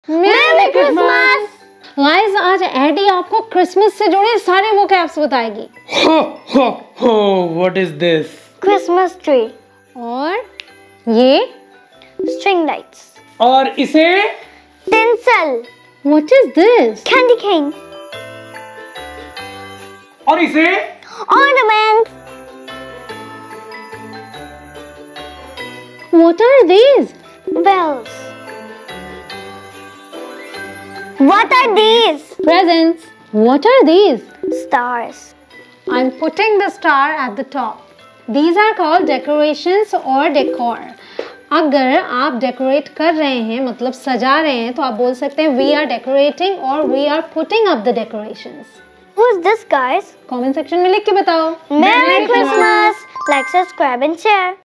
मेरी Christmas. Guys आज एडी आपको क्रिसमस से जुड़े सारे वोकैब्स बताएगी। Ho ho ho, what is this? Christmas tree. और ये स्ट्रिंग लाइट्स। और इसे tinsel. What is this? Candy cane. और इसे ornament. What are these? Bells. What are these? Presents. What are these? Stars. I'm putting the star at the top. These are called decorations or decor. अगर आप decorate कर रहे हैं मतलब सजा रहे हैं तो आप बोल सकते हैं we are decorating or we are putting up the decorations. Who's this, guys? Comment section में लिख के बताओ। Merry Christmas! Like, subscribe and share.